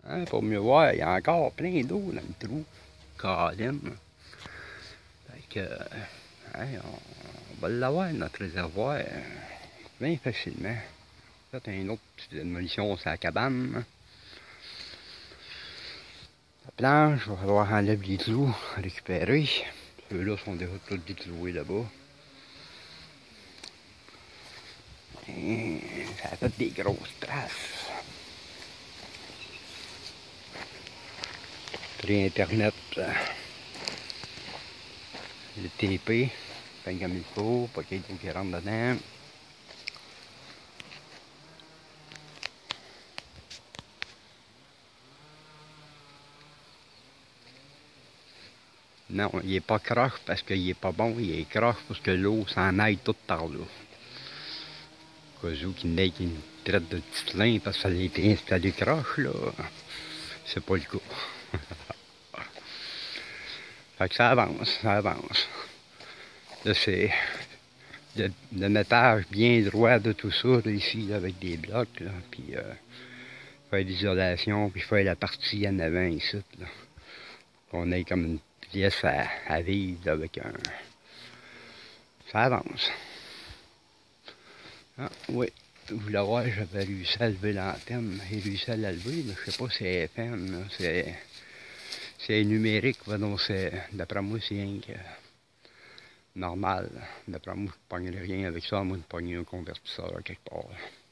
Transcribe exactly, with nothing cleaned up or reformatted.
Hein, pour mieux voir, il y a encore plein d'eau dans le trou. Colin. Fait que, hein, on, on va l'avoir, notre réservoir, bien facilement. Peut-être une autre petite démolition sur la cabane. La planche, il va falloir enlever les clous, récupérer. Ceux-là sont déjà tous décloués là-bas. Et ça a fait des grosses traces. Pris internet, le T P, fait comme il faut, pas qu'il y ait d'eau qui rentre dedans. Non, il n'est pas croche parce qu'il n'est pas bon, il est croche parce que l'eau s'en aille toute par là. Au cas où qu'il n'ait qui traite de petit lin parce que ça a été installé croche, là, c'est pas le cas. Fait que ça avance, ça avance. Là, c'est le, le nettage bien droit de tout ça, là, ici, là, avec des blocs, là, puis euh, faire l'isolation, puis faire la partie en avant ici, là. On ait comme une pièce à, à vivre avec un... Ça avance. Ah, oui, vous voulez voir, j'avais réussi à lever l'antenne. J'ai réussi à la lever, mais je sais pas si c'est F M, c'est... C'est numérique, donc c'est... D'après moi, c'est rien que... normal. D'après moi, je ne pognerai rien avec ça, à moins de pogner un convertisseur quelque part.